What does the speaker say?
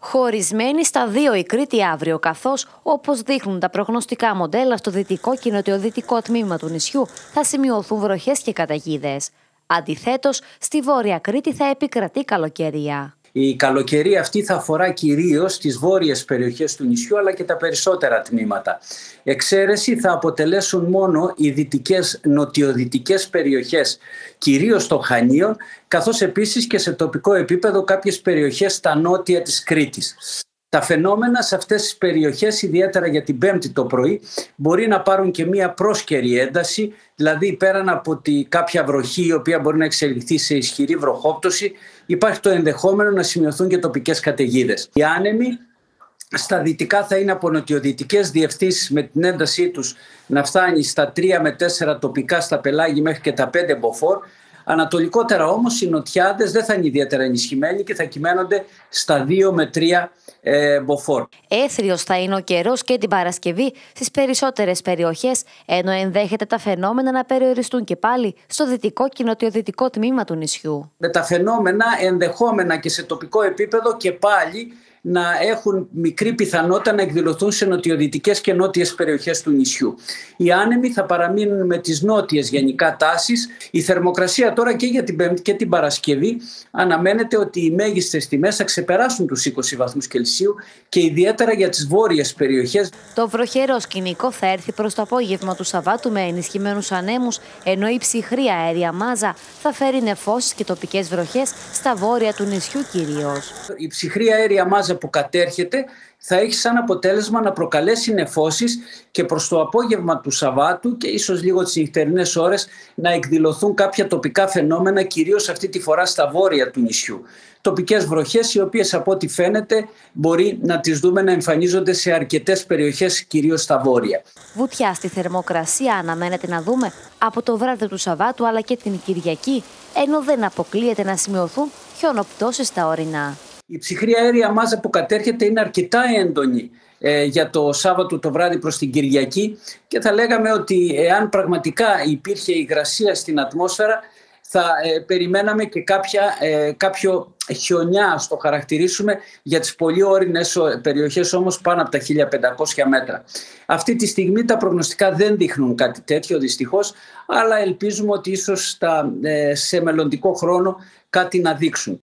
Χωρισμένη στα δύο η Κρήτη αύριο, καθώς, όπως δείχνουν τα προγνωστικά μοντέλα, στο δυτικό και νοτιοδυτικό τμήμα του νησιού θα σημειωθούν βροχές και καταιγίδες. Αντιθέτως, στη Βόρεια Κρήτη θα επικρατεί καλοκαιρία. Η καλοκαιρία αυτή θα αφορά κυρίως τις βόρειες περιοχές του νησιού, αλλά και τα περισσότερα τμήματα. Εξαίρεση θα αποτελέσουν μόνο οι δυτικές νοτιοδυτικές περιοχές, κυρίως των Χανίων, καθώς επίσης και σε τοπικό επίπεδο κάποιες περιοχές στα νότια της Κρήτης. Τα φαινόμενα σε αυτές τις περιοχές, ιδιαίτερα για την Πέμπτη το πρωί, μπορεί να πάρουν και μία πρόσκαιρη ένταση, δηλαδή πέραν από κάποια βροχή η οποία μπορεί να εξελιχθεί σε ισχυρή βροχόπτωση, υπάρχει το ενδεχόμενο να σημειωθούν και τοπικές καταιγίδες. Οι άνεμοι στα δυτικά θα είναι από νοτιοδυτικές διευθύνσεις με την έντασή τους να φτάνει στα 3 με 4 τοπικά στα πελάγη μέχρι και τα 5 μποφόρ. Ανατολικότερα όμως οι νοτιάδες δεν θα είναι ιδιαίτερα ενισχυμένοι και θα κυμαίνονται στα 2 με 3 μποφόρ. Έθριος θα είναι ο καιρός και την Παρασκευή στις περισσότερες περιοχές, ενώ ενδέχεται τα φαινόμενα να περιοριστούν και πάλι στο δυτικό και νοτιοδυτικό τμήμα του νησιού. Με τα φαινόμενα ενδεχόμενα και σε τοπικό επίπεδο και πάλι να έχουν μικρή πιθανότητα να εκδηλωθούν σε νοτιοδυτικές και νότιες περιοχές του νησιού. Οι άνεμοι θα παραμείνουν με τις νότιες γενικά τάσεις. Η θερμοκρασία τώρα και για την Πέμπτη και την Παρασκευή αναμένεται ότι οι μέγιστες τιμές θα ξεπεράσουν τους 20 βαθμούς Κελσίου και ιδιαίτερα για τις βόρειες περιοχές. Το βροχερό σκηνικό θα έρθει προς το απόγευμα του Σαββάτου με ενισχυμένους ανέμους, ενώ η ψυχρή αέρια μάζα θα φέρει νεφώσεις και τοπικές βροχές στα βόρεια του νησιού κυρίως. Η ψυχρή αέρια μάζα που κατέρχεται θα έχει σαν αποτέλεσμα να προκαλέσει νεφώσεις και προς το απόγευμα του Σαββάτου και ίσως λίγο τις νυχτερινές ώρες να εκδηλωθούν κάποια τοπικά φαινόμενα, κυρίως αυτή τη φορά στα βόρεια του νησιού. Τοπικές βροχές οι οποίες από ό,τι φαίνεται μπορεί να τις δούμε να εμφανίζονται σε αρκετές περιοχές, κυρίως στα βόρεια. Βουτιά στη θερμοκρασία αναμένεται να δούμε από το βράδυ του Σαββάτου αλλά και την Κυριακή, ενώ δεν αποκλείεται να σημειωθούν χιονοπτώσεις στα ορεινά. Η ψυχρή αέρια μάζα που κατέρχεται είναι αρκετά έντονη για το Σάββατο το βράδυ προς την Κυριακή και θα λέγαμε ότι εάν πραγματικά υπήρχε υγρασία στην ατμόσφαιρα θα περιμέναμε και κάποιο χιονιά, ας το χαρακτηρίσουμε, για τις πολύ όρεινες περιοχές όμως πάνω από τα 1500 μέτρα. Αυτή τη στιγμή τα προγνωστικά δεν δείχνουν κάτι τέτοιο δυστυχώς, αλλά ελπίζουμε ότι ίσως σε μελλοντικό χρόνο κάτι να δείξουν.